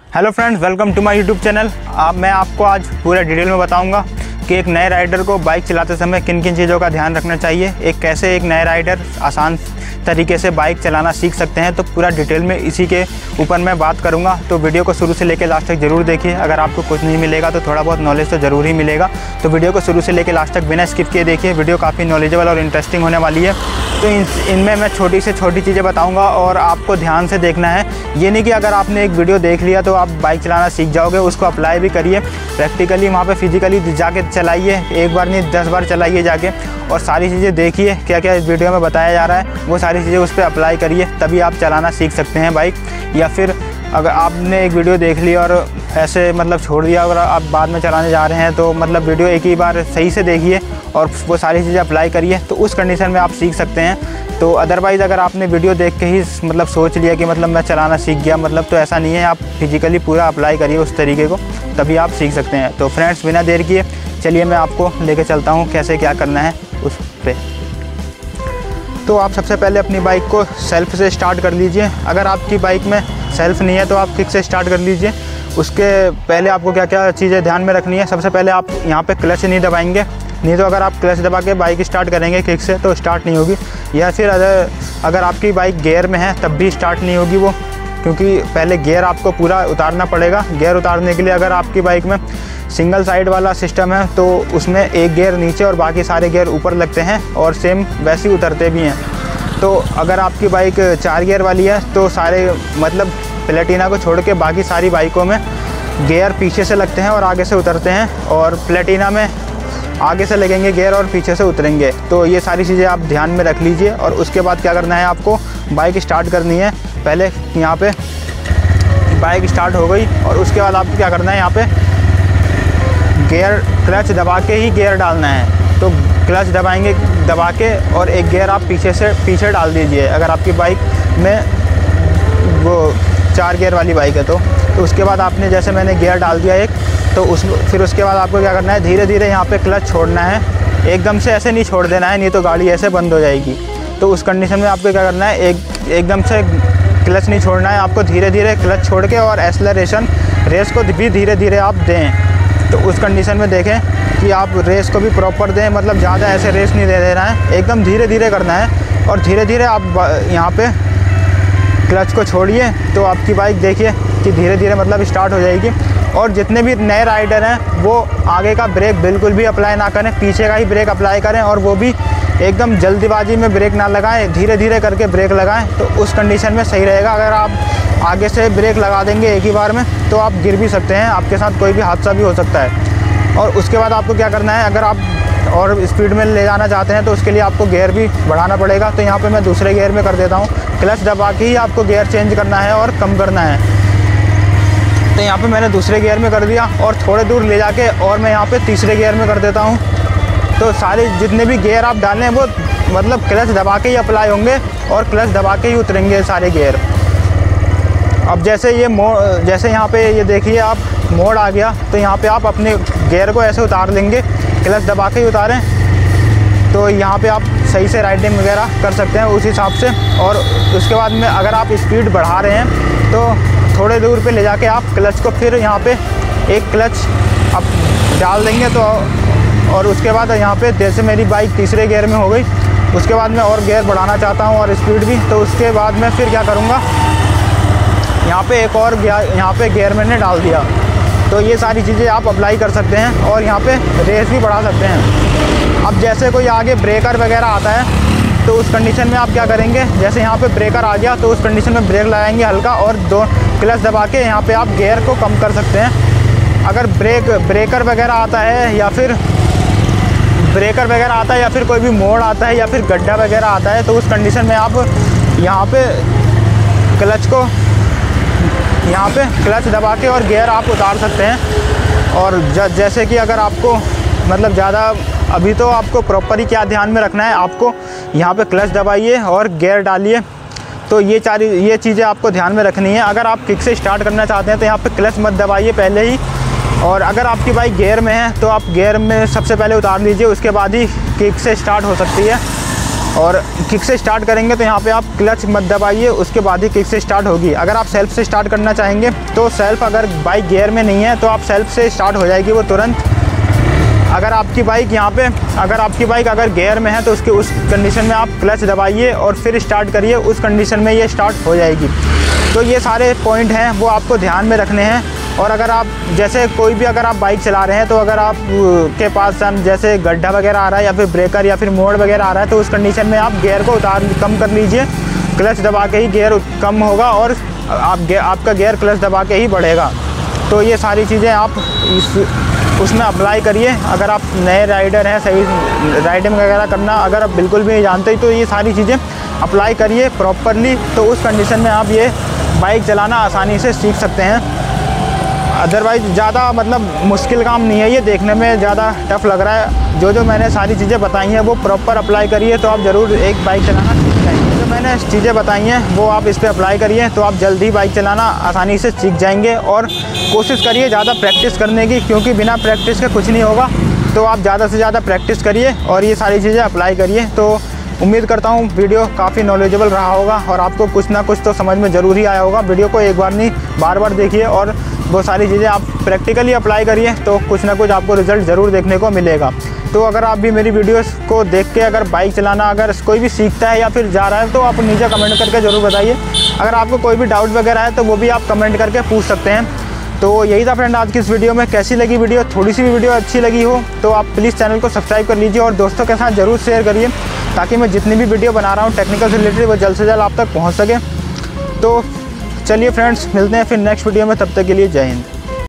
Hello friends, welcome to my YouTube channel. मैं आपको आज पूरा डिटेल में बताऊंगा कि एक नए राइडर को बाइक चलाते समय किन किन चीज़ों का ध्यान रखना चाहिए, कैसे एक नए राइडर आसान तरीके से बाइक चलाना सीख सकते हैं। तो पूरा डिटेल में इसी के ऊपर मैं बात करूंगा। तो वीडियो को शुरू से लेकर लास्ट तक ज़रूर देखिए। अगर आपको कुछ नहीं मिलेगा तो थोड़ा बहुत नॉलेज तो ज़रूर ही मिलेगा। तो वीडियो को शुरू से लेकर लास्ट तक बिना स्किप किए देखिए। वीडियो काफ़ी नॉलेजेबल और इंटरेस्टिंग होने वाली है। तो इनमें मैं छोटी से छोटी चीज़ें बताऊंगा और आपको ध्यान से देखना है। ये नहीं कि अगर आपने एक वीडियो देख लिया तो आप बाइक चलाना सीख जाओगे, उसको अप्लाई भी करिए प्रैक्टिकली, वहाँ पे फिजिकली जाके चलाइए। एक बार नहीं 10 बार चलाइए जाके, और सारी चीज़ें देखिए क्या क्या इस वीडियो में बताया जा रहा है, वो सारी चीज़ें उस पर अप्लाई करिए, तभी आप चलाना सीख सकते हैं बाइक। या फिर अगर आपने एक वीडियो देख ली और ऐसे छोड़ दिया और आप बाद में चलाने जा रहे हैं, तो वीडियो एक ही बार सही से देखिए और वो सारी चीज़ें अप्लाई करिए, तो उस कंडीशन में आप सीख सकते हैं। तो अदरवाइज़ अगर आपने वीडियो देख के ही सोच लिया कि मैं चलाना सीख गया, तो ऐसा नहीं है। आप फिजिकली पूरा अप्लाई करिए उस तरीके को, तभी आप सीख सकते हैं। तो फ्रेंड्स, बिना देर किए चलिए मैं आपको लेके चलता हूँ कैसे क्या करना है उस पर। तो आप सबसे पहले अपनी बाइक को सेल्फ से स्टार्ट कर लीजिए। अगर आपकी बाइक में सेल्फ नहीं है तो आप किक से स्टार्ट कर लीजिए। उसके पहले आपको क्या क्या चीज़ें ध्यान में रखनी है। सबसे पहले आप यहाँ पे क्लच नहीं दबाएंगे, नहीं तो अगर आप क्लच दबा के बाइक स्टार्ट करेंगे किक से तो स्टार्ट नहीं होगी। या फिर अगर आपकी बाइक गियर में है तब भी स्टार्ट नहीं होगी वो, क्योंकि पहले गियर आपको पूरा उतारना पड़ेगा। गियर उतारने के लिए अगर आपकी बाइक में सिंगल साइड वाला सिस्टम है तो उसमें एक गियर नीचे और बाकी सारे गियर ऊपर लगते हैं, और सेम वैसे ही उतरते भी हैं। तो अगर आपकी बाइक 4 गियर वाली है तो सारे प्लेटिना को छोड़ के बाकी सारी बाइकों में गियर पीछे से लगते हैं और आगे से उतरते हैं, और प्लेटिना में आगे से लगेंगे गियर और पीछे से उतरेंगे। तो ये सारी चीज़ें आप ध्यान में रख लीजिए। और उसके बाद क्या करना है, आपको बाइक स्टार्ट करनी है। पहले यहाँ पे बाइक स्टार्ट हो गई और उसके बाद आपको क्या करना है, यहाँ पे गियर क्लच दबा के ही गियर डालना है। तो क्लच दबा के और एक गियर आप पीछे डाल दीजिए। अगर आपकी बाइक में वो 4 गियर वाली बाइक है तो उसके बाद आपने जैसे मैंने गियर डाल दिया एक, तो फिर उसके बाद आपको क्या करना है, धीरे धीरे यहाँ पे क्लच छोड़ना है। एकदम से ऐसे नहीं छोड़ देना है, नहीं तो गाड़ी ऐसे बंद हो जाएगी। तो उस कंडीशन में आपको क्या करना है, एकदम से क्लच नहीं छोड़ना है, आपको धीरे धीरे क्लच छोड़ के और एक्सेलरेशन रेस को भी धीरे धीरे आप दें। तो उस कंडीशन में देखें कि आप रेस को भी प्रॉपर दें, ज़्यादा ऐसे रेस नहीं दे देना है, एकदम धीरे धीरे करना है। और धीरे धीरे आप यहाँ पे क्लच को छोड़िए तो आपकी बाइक देखिए कि धीरे धीरे स्टार्ट हो जाएगी। और जितने भी नए राइडर हैं वो आगे का ब्रेक बिल्कुल भी अप्लाई ना करें, पीछे का ही ब्रेक अप्लाई करें, और वो भी एकदम जल्दीबाजी में ब्रेक ना लगाएं, धीरे धीरे करके ब्रेक लगाएं। तो उस कंडीशन में सही रहेगा। अगर आप आगे से ब्रेक लगा देंगे एक ही बार में तो आप गिर भी सकते हैं, आपके साथ कोई भी हादसा भी हो सकता है। और उसके बाद आपको क्या करना है, अगर आप और स्पीड में ले जाना चाहते हैं तो उसके लिए आपको गियर भी बढ़ाना पड़ेगा। तो यहाँ पे मैं दूसरे गियर में कर देता हूँ। क्लच दबा के ही आपको गियर चेंज करना है और कम करना है। तो यहाँ पे मैंने दूसरे गियर में कर दिया और थोड़े दूर ले जाके और मैं यहाँ पे तीसरे गियर में कर देता हूँ। तो सारे जितने भी गियर आप डालें वो क्लच दबा के ही अप्लाई होंगे और क्लच दबा के ही उतरेंगे सारे गियर। अब जैसे जैसे यहाँ पे ये देखिए आप मोड़ आ गया, तो यहाँ पे आप अपने गियर को ऐसे उतार लेंगे, क्लच दबा के ही उतारें। तो यहाँ पे आप सही से राइडिंग वगैरह कर सकते हैं उस हिसाब से। और उसके बाद में अगर आप स्पीड बढ़ा रहे हैं तो थोड़े दूर पे ले जाके आप क्लच को फिर यहाँ पे एक क्लच आप डाल देंगे। तो और उसके बाद यहाँ पे जैसे मेरी बाइक तीसरे गियर में हो गई, उसके बाद मैं और गियर बढ़ाना चाहता हूँ और स्पीड भी, तो उसके बाद मैं फिर क्या करूँगा, यहाँ पे एक और गियर मैंने डाल दिया। तो ये सारी चीज़ें आप अप्लाई कर सकते हैं और यहाँ पे रेस भी बढ़ा सकते हैं। अब जैसे कोई आगे ब्रेकर वगैरह आता है तो उस कंडीशन में आप क्या करेंगे, जैसे यहाँ पे ब्रेकर आ गया तो उस कंडीशन में ब्रेक लगाएंगे हल्का, और दो क्लच दबा के यहाँ पे आप गियर को कम कर सकते हैं। अगर ब्रेकर वगैरह आता है या फिर कोई भी मोड़ आता है या फिर गड्ढा वगैरह आता है, तो उस कंडीशन में आप यहाँ पे क्लच दबा के और गियर आप उतार सकते हैं। और जैसे कि अगर आपको ज़्यादा अभी तो आपको प्रॉपर ही क्या ध्यान में रखना है, आपको यहाँ पे क्लच दबाइए और गियर डालिए। तो ये चीज़ें आपको ध्यान में रखनी है। अगर आप किक से स्टार्ट करना चाहते हैं तो यहाँ पे क्लच मत दबाइए पहले ही। और अगर आपकी बाइक गियर में है तो आप गियर में सबसे पहले उतार लीजिए, उसके बाद ही किक से स्टार्ट हो सकती है। और किक से स्टार्ट करेंगे तो यहाँ पे आप क्लच मत दबाइए, उसके बाद ही किक से स्टार्ट होगी। अगर आप सेल्फ से स्टार्ट करना चाहेंगे तो सेल्फ, अगर बाइक गियर में नहीं है तो आप सेल्फ से स्टार्ट हो जाएगी वो तुरंत। अगर आपकी बाइक यहाँ पे अगर गियर में है तो उसके उस कंडीशन में आप क्लच दबाइए और फिर स्टार्ट करिए, उस कंडीशन में ये स्टार्ट हो जाएगी। तो ये सारे पॉइंट हैं वो आपको ध्यान में रखने हैं। और अगर आप जैसे कोई भी अगर आप बाइक चला रहे हैं तो अगर आप के पास जैसे गड्ढा वगैरह आ रहा है या फिर ब्रेकर या फिर मोड़ वगैरह आ रहा है तो उस कंडीशन में आप गियर को कम कर लीजिए। क्लच दबा के ही गियर कम होगा और आपका गियर क्लच दबा के ही बढ़ेगा। तो ये सारी चीज़ें आप उसमें अप्लाई करिए। अगर आप नए राइडर हैं, सही राइडिंग वगैरह करना अगर आप बिल्कुल भी नहीं जानते तो ये सारी चीज़ें अप्लाई करिए प्रॉपरली, तो उस कंडीशन में आप ये बाइक चलाना आसानी से सीख सकते हैं। अदरवाइज़ ज़्यादा मतलब मुश्किल काम नहीं है, ये देखने में ज़्यादा टफ लग रहा है। जो मैंने सारी चीज़ें बताई हैं वो प्रॉपर अप्लाई करिए तो आप ज़रूर एक बाइक चलाना सीख जाएंगे। जो मैंने चीज़ें बताई हैं वो आप इस पर अप्लाई करिए तो आप जल्दी बाइक चलाना आसानी से सीख जाएंगे। और कोशिश करिए ज़्यादा प्रैक्टिस करने की, क्योंकि बिना प्रैक्टिस के कुछ नहीं होगा। तो आप ज़्यादा से ज़्यादा प्रैक्टिस करिए और ये सारी चीज़ें अप्लाई करिए। तो उम्मीद करता हूँ वीडियो काफ़ी नॉलेजेबल रहा होगा और आपको कुछ ना कुछ तो समझ में ज़रूर ही आया होगा। वीडियो को एक बार नहीं बार बार देखिए और वो सारी चीज़ें आप प्रैक्टिकली अप्लाई करिए तो कुछ ना कुछ आपको रिज़ल्ट ज़रूर देखने को मिलेगा। तो अगर आप भी मेरी वीडियोस को देख के अगर बाइक चलाना अगर कोई भी सीखता है या फिर जा रहा है तो आप नीचे कमेंट करके ज़रूर बताइए। अगर आपको कोई भी डाउट वगैरह है तो वो भी आप कमेंट करके पूछ सकते हैं। तो यही था फ्रेंड आज की इस वीडियो में। कैसी लगी वीडियो? थोड़ी सी भी वीडियो अच्छी लगी हो तो आप प्लीज़ चैनल को सब्सक्राइब कर लीजिए और दोस्तों के साथ ज़रूर शेयर करिए ताकि मैं जितनी भी वीडियो बना रहा हूँ टेक्निकल से रिलेटेड वो जल्द से जल्द आप तक पहुँच सके। तो चलिए फ्रेंड्स, मिलते हैं फिर नेक्स्ट वीडियो में, तब तक के लिए जय हिंद।